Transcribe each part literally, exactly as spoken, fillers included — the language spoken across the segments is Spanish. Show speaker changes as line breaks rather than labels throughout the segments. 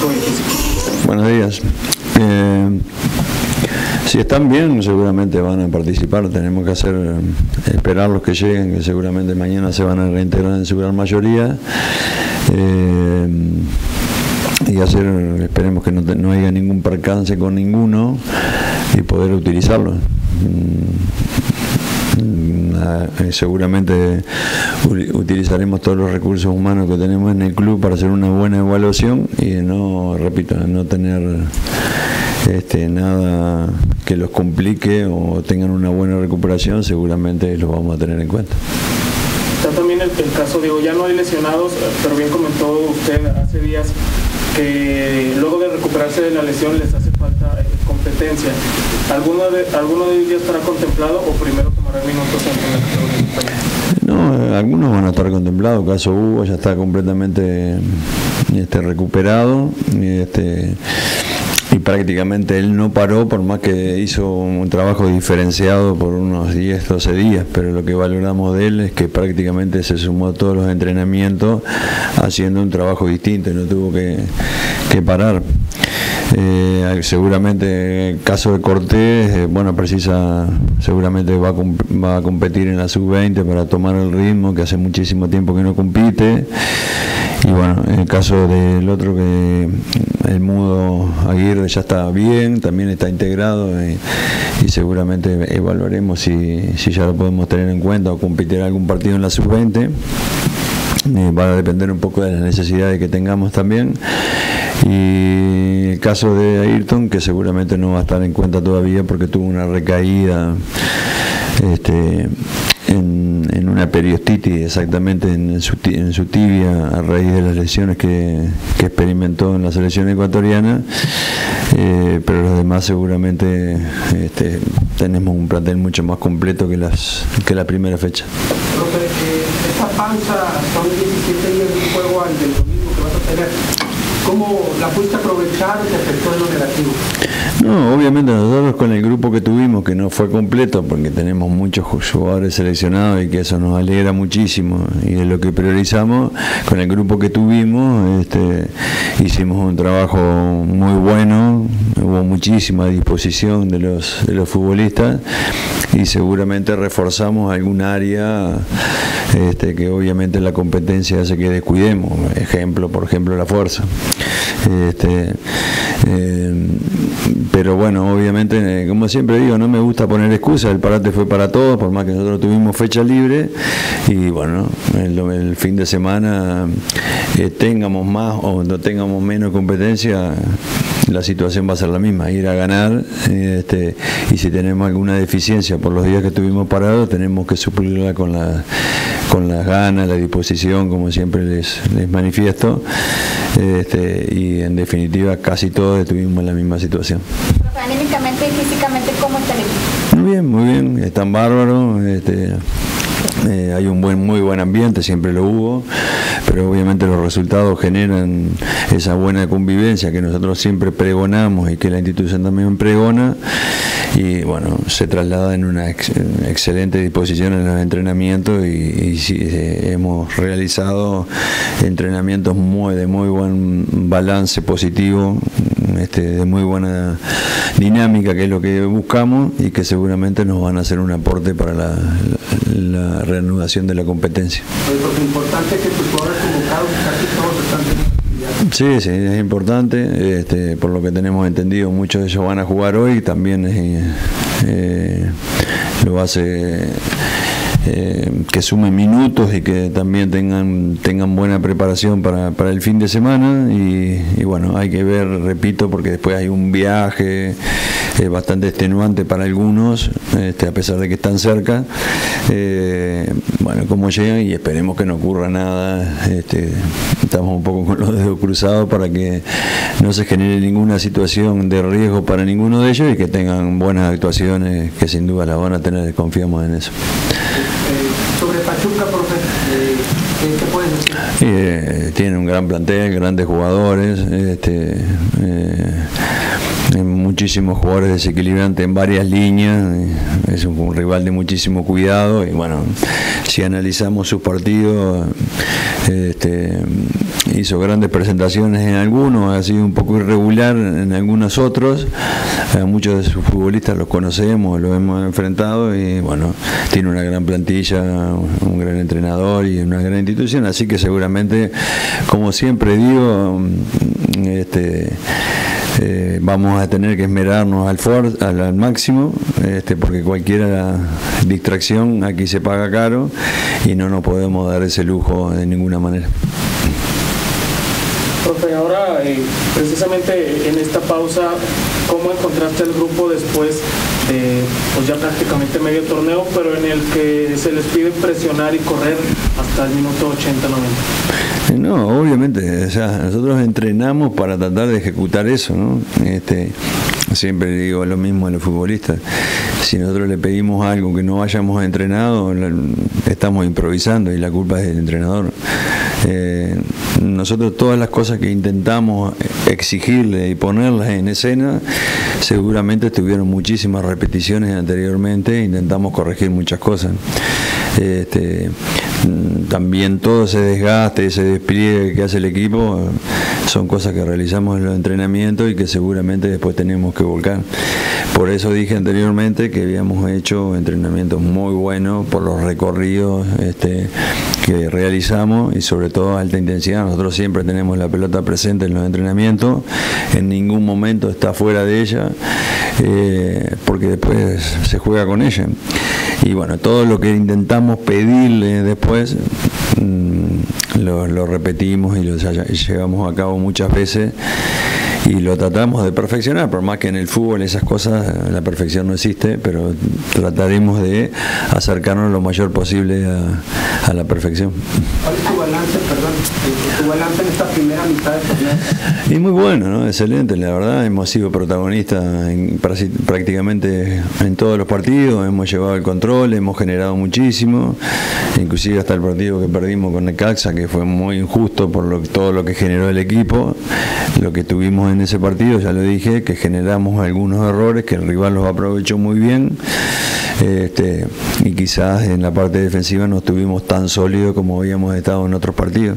psicológico y físico?
Buenos días. Eh, si están bien, seguramente van a participar. Tenemos que hacer, esperar los que lleguen, que seguramente mañana se van a reintegrar en su gran mayoría. Eh, y hacer, esperemos que no, te, no haya ningún percance con ninguno y poder utilizarlo. Seguramente utilizaremos todos los recursos humanos que tenemos en el club para hacer una buena evaluación y no, repito, no tener este, nada que los complique o tengan una buena recuperación. Seguramente los vamos a tener en cuenta.
Está también el, el caso, digo, ya no hay lesionados, pero bien comentó usted hace días que luego de recuperarse de la lesión les hace falta eh, competencia. ¿Alguno de, ¿Alguno de ellos ya estará contemplado o primero tomará minutos en la categoría?
No, algunos van a estar contemplados. El caso Hugo ya está completamente este, recuperado y, este, y prácticamente él no paró, por más que hizo un trabajo diferenciado por unos diez, doce días, pero lo que valoramos de él es que prácticamente se sumó a todos los entrenamientos haciendo un trabajo distinto y no tuvo que, que parar. Eh, seguramente el caso de Cortés, eh, bueno, precisa, seguramente va a, va a competir en la sub veinte para tomar el ritmo, que hace muchísimo tiempo que no compite. Y bueno, en el caso del otro, que el Mudo Aguirre ya está bien, también está integrado y, y seguramente evaluaremos si, si ya lo podemos tener en cuenta o competir en algún partido en la sub veinte. Eh, va a depender un poco de las necesidades que tengamos también. Y el caso de Ayrton, que seguramente no va a estar en cuenta todavía porque tuvo una recaída este, en, en una periostitis, exactamente en su, en su tibia, a raíz de las lesiones que, que experimentó en la selección ecuatoriana. Eh, pero los demás seguramente este, tenemos un plantel mucho más completo que, las, que la primera fecha.
Profe, eh, esta panza son diecisiete días de juego al del domingo que vas a tener. ¿Cómo la pudiste aprovechar y te afectó en lo negativo?
No, obviamente nosotros con el grupo que tuvimos, que no fue completo porque tenemos muchos jugadores seleccionados y que eso nos alegra muchísimo y es lo que priorizamos, con el grupo que tuvimos este, hicimos un trabajo muy bueno, hubo muchísima disposición de los, de los futbolistas y seguramente reforzamos algún área este, que obviamente la competencia hace que descuidemos, ejemplo, por ejemplo la fuerza. Este, eh, pero bueno, obviamente, como siempre digo, no me gusta poner excusas, el parate fue para todos, por más que nosotros tuvimos fecha libre y bueno, el, el fin de semana eh, tengamos más o no tengamos menos competencia, la situación va a ser la misma, ir a ganar este, y si tenemos alguna deficiencia por los días que estuvimos parados, tenemos que suplirla con la con las ganas, la disposición, como siempre les, les manifiesto, este, y en definitiva casi todos estuvimos en la misma situación.
Anímicamente y físicamente, ¿cómo está el equipo?
Muy bien, muy bien, están bárbaros, este, eh, hay un buen, muy buen ambiente, siempre lo hubo, pero obviamente los resultados generan esa buena convivencia que nosotros siempre pregonamos y que la institución también pregona. Y bueno, se traslada en una ex, excelente disposición en los entrenamientos y, y sí, eh, hemos realizado entrenamientos muy, de muy buen balance positivo, este, de muy buena dinámica, que es lo que buscamos y que seguramente nos van a hacer un aporte para la, la, la reanudación de la competencia.
Lo importante es que tus jugadores convocados casi todos están teniendo.
Sí, sí, es importante, este, por lo que tenemos entendido, muchos de ellos van a jugar hoy, también eh, eh, lo hace eh, que sumen minutos y que también tengan tengan buena preparación para, para el fin de semana y, y bueno, hay que ver, repito, porque después hay un viaje eh, bastante extenuante para algunos, este, a pesar de que están cerca, eh, bueno, cómo llegan y esperemos que no ocurra nada, este, estamos un poco con los dedos cruzados para que no se genere ninguna situación de riesgo para ninguno de ellos y que tengan buenas actuaciones, que sin duda las van a tener, confiamos en eso.
Eh, sobre Pachuca, profe, eh, ¿qué puedes decir?
Eh, tiene un gran plantel, grandes jugadores, este, eh, muchísimos jugadores desequilibrantes en varias líneas, es un, un rival de muchísimo cuidado y bueno, si analizamos sus partidos, este, hizo grandes presentaciones en algunos, ha sido un poco irregular en algunos otros, a muchos de sus futbolistas los conocemos, los hemos enfrentado y bueno, tiene una gran plantilla, un gran entrenador y una gran institución, así que seguramente, como siempre digo, este Eh, vamos a tener que esmerarnos al, for, al, al máximo, este, porque cualquier distracción aquí se paga caro y no nos podemos dar ese lujo de ninguna manera.
Profe, ahora eh, precisamente en esta pausa, ¿cómo encontraste el grupo después de pues ya prácticamente medio torneo, pero en el que se les pide presionar y correr hasta el minuto ochenta noventa?
No, obviamente, o sea, nosotros entrenamos para tratar de ejecutar eso, ¿no? Este, siempre digo lo mismo a los futbolistas, si nosotros le pedimos algo que no hayamos entrenado, estamos improvisando y la culpa es del entrenador. Eh, nosotros todas las cosas que intentamos exigirle y ponerlas en escena, seguramente tuvieron muchísimas repeticiones anteriormente, intentamos corregir muchas cosas. Este, también todo ese desgaste, ese despliegue que hace el equipo son cosas que realizamos en los entrenamientos y que seguramente después tenemos que volcar. Por eso dije anteriormente que habíamos hecho entrenamientos muy buenos por los recorridos este, que realizamos y sobre todo a alta intensidad. Nosotros siempre tenemos la pelota presente en los entrenamientos, en ningún momento está fuera de ella, eh, porque después se juega con ella. Y bueno, todo lo que intentamos pedirle después mmm, lo, lo repetimos y lo llevamos a cabo muchas veces y lo tratamos de perfeccionar, por más que en el fútbol esas cosas, la perfección no existe, pero trataremos de acercarnos lo mayor posible a, a la perfección.
¿Cuál es tu balance, perdón, tu balance en esta primera mitad de torneo?
Y muy bueno, ¿no? Excelente, la verdad, hemos sido protagonistas en, prácticamente en todos los partidos, hemos llevado el control, hemos generado muchísimo, inclusive hasta el partido que perdimos con Necaxa, que fue muy injusto por lo, todo lo que generó el equipo, lo que tuvimos en ese partido, ya lo dije, que generamos algunos errores que el rival los aprovechó muy bien, este, y quizás en la parte defensiva no estuvimos tan sólidos como habíamos estado en otros partidos.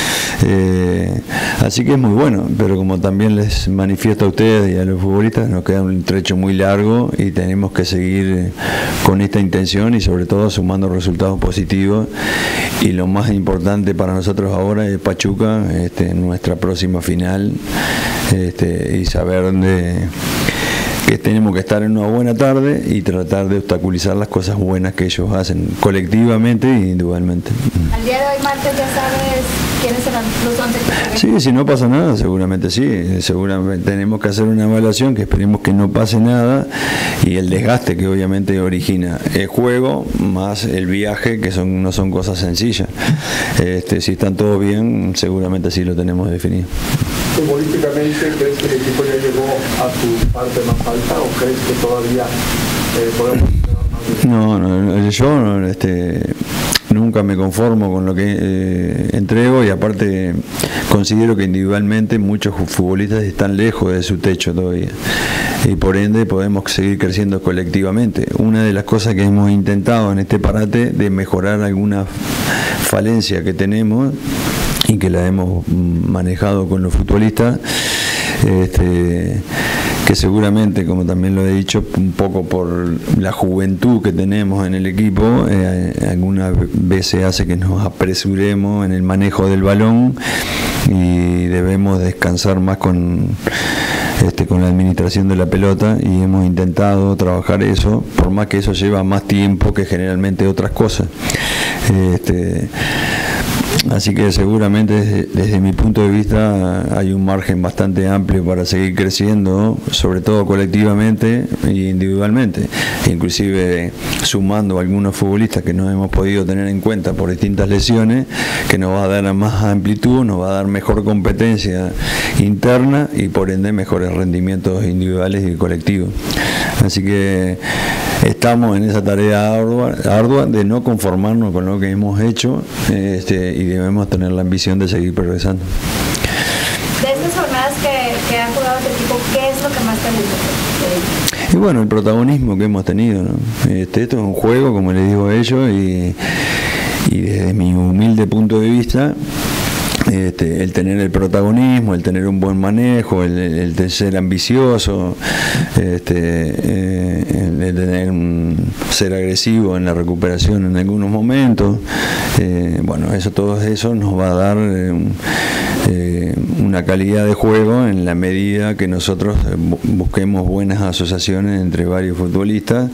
Eh, así que es muy bueno, pero como también les manifiesto a ustedes y a los futbolistas, nos queda un trecho muy largo y tenemos que seguir con esta intención y sobre todo sumando resultados positivos, y lo más importante para nosotros ahora es Pachuca, este, nuestra próxima final, este, y saber de que tenemos que estar en una buena tarde y tratar de obstaculizar las cosas buenas que ellos hacen colectivamente e individualmente.
Al día de hoy, martes, ya sabes quiénes serán los once que
Sí, si no pasa nada, seguramente sí, seguramente tenemos que hacer una evaluación que esperemos que no pase nada, y el desgaste que obviamente origina el juego más el viaje, que son no son cosas sencillas. Este, si están todos bien, seguramente sí lo tenemos definido.
¿Futbolísticamente crees que el equipo ya llegó a su parte más alta o crees que todavía eh, podemos
No, no, yo este, nunca me conformo con lo que eh, entrego, y aparte considero que individualmente muchos futbolistas están lejos de su techo todavía, y por ende podemos seguir creciendo colectivamente. Una de las cosas que hemos intentado en este parate de mejorar alguna falencia que tenemos y que la hemos manejado con los futbolistas, este, que seguramente, como también lo he dicho, un poco por la juventud que tenemos en el equipo, eh, algunas veces hace que nos apresuremos en el manejo del balón y debemos descansar más con Este, con la administración de la pelota, y hemos intentado trabajar eso, por más que eso lleva más tiempo que generalmente otras cosas. Este, así que seguramente desde, desde mi punto de vista hay un margen bastante amplio para seguir creciendo, sobre todo colectivamente e individualmente, inclusive sumando algunos futbolistas que no hemos podido tener en cuenta por distintas lesiones, que nos va a dar más amplitud, nos va a dar mejor competencia interna y por ende mejores rendimientos individuales y colectivos. Así que estamos en esa tarea ardua, ardua de no conformarnos con lo que hemos hecho, este, y debemos tener la ambición de seguir progresando.
De estas jornadas que, que ha jugado tu equipo, ¿qué es lo que más te ha
Y bueno, el protagonismo que hemos tenido, ¿no? Este, esto es un juego, como les digo a ellos, y, y desde mi humilde punto de vista, Este, el tener el protagonismo, el tener un buen manejo, el, el de ser ambicioso, este, eh, el de tener un, ser agresivo en la recuperación en algunos momentos, eh, bueno, eso, todo eso nos va a dar eh, eh, una calidad de juego en la medida que nosotros busquemos buenas asociaciones entre varios futbolistas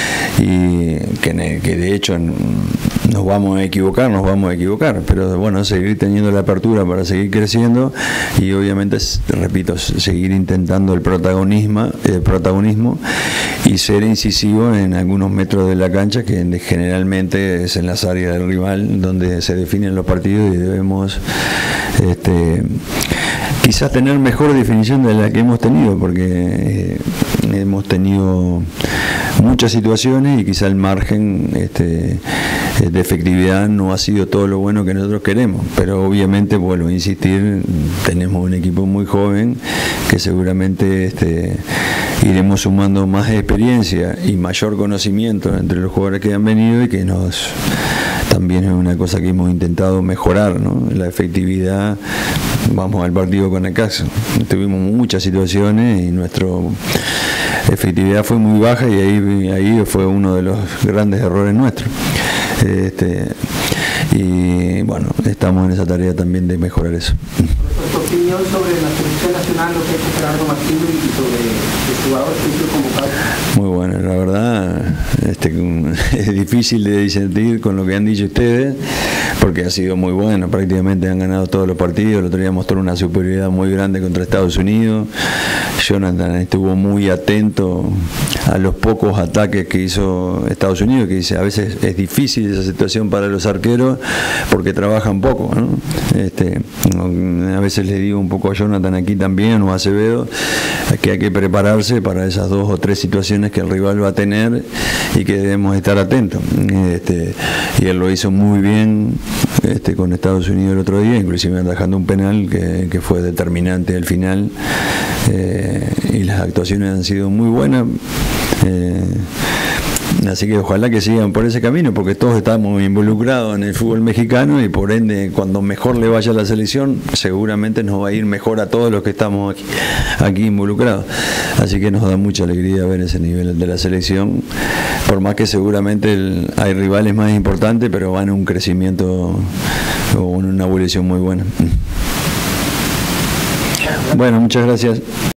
y que, que de hecho nos vamos a equivocar, nos vamos a equivocar, pero bueno, seguir teniendo la apertura para seguir creciendo y obviamente, repito, seguir intentando el protagonismo, el protagonismo y ser incisivo en algunos metros de la cancha, que generalmente es en las áreas del rival donde se definen los partidos y debemos este, quizás tener mejor definición de la que hemos tenido, porque eh, hemos tenido muchas situaciones y quizá el margen este, de efectividad no ha sido todo lo bueno que nosotros queremos, pero obviamente, vuelvo a insistir, tenemos un equipo muy joven que seguramente este, iremos sumando más experiencia y mayor conocimiento entre los jugadores que han venido y que nos también es una cosa que hemos intentado mejorar, ¿no? La efectividad. Vamos al partido con Necaxa, tuvimos muchas situaciones y nuestra efectividad fue muy baja y ahí, ahí fue uno de los grandes errores nuestros. Este, y bueno, estamos en esa tarea también de mejorar eso.
¿Tu opinión sobre la selección nacional, lo que ha hecho Gerardo Martino y sobre los jugadores que han convocado?
Muy bueno, la verdad este, es difícil de disentir con lo que han dicho ustedes, porque ha sido muy bueno, prácticamente han ganado todos los partidos. El otro día mostró una superioridad muy grande contra Estados Unidos. Jonathan estuvo muy atento a los pocos ataques que hizo Estados Unidos, que dice a veces es difícil esa situación para los arqueros porque trabajan poco, ¿no? Este, a veces le digo un poco a Jonathan aquí también, o a Acevedo, que hay que prepararse para esas dos o tres situaciones que el rival va a tener y que debemos estar atentos. Este, y él lo hizo muy bien este, con Estados Unidos el otro día, inclusive atajando un penal que, que fue determinante al final. Eh, y las actuaciones han sido muy buenas. Eh, Así que ojalá que sigan por ese camino, porque todos estamos involucrados en el fútbol mexicano y por ende, cuando mejor le vaya a la selección, seguramente nos va a ir mejor a todos los que estamos aquí, aquí involucrados. Así que nos da mucha alegría ver ese nivel de la selección, por más que seguramente el, hay rivales más importantes, pero van en un crecimiento o en una evolución muy buena. Bueno, muchas gracias.